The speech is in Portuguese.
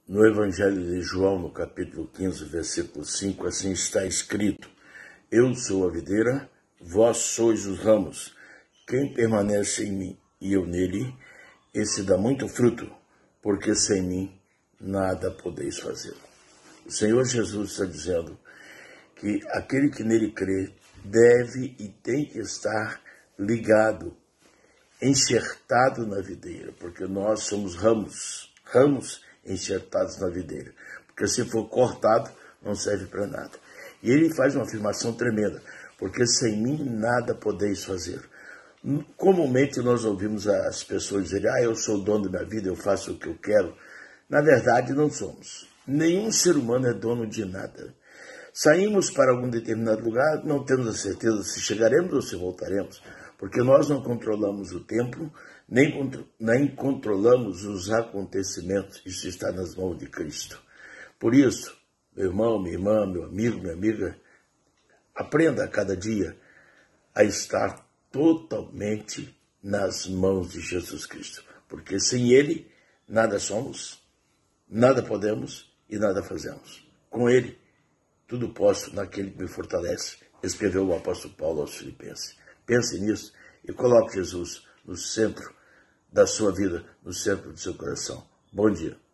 No Evangelho de João, no capítulo 15, versículo 5, assim está escrito: Eu sou a videira, vós sois os ramos. Quem permanece em mim e eu nele, esse dá muito fruto, porque sem mim nada podeis fazer. O Senhor Jesus está dizendo que aquele que nele crê deve e tem que estar ligado, enxertado na videira, porque nós somos ramos enxertados na videira, porque se for cortado, não serve para nada. E ele faz uma afirmação tremenda, porque sem mim nada podeis fazer. Comumente nós ouvimos as pessoas dizerem, eu sou o dono da minha vida, eu faço o que eu quero. Na verdade, não somos. Nenhum ser humano é dono de nada. Saímos para algum determinado lugar, não temos a certeza se chegaremos ou se voltaremos, porque nós não controlamos o tempo, nem controlamos os acontecimentos. Isso está nas mãos de Cristo. Por isso, meu irmão, minha irmã, meu amigo, minha amiga, aprenda a cada dia a estar totalmente nas mãos de Jesus Cristo, porque sem Ele nada somos, nada podemos e nada fazemos. Com Ele, tudo posso naquele que me fortalece, escreveu o apóstolo Paulo aos Filipenses. Pense nisso e coloque Jesus no centro da sua vida, no centro do seu coração. Bom dia.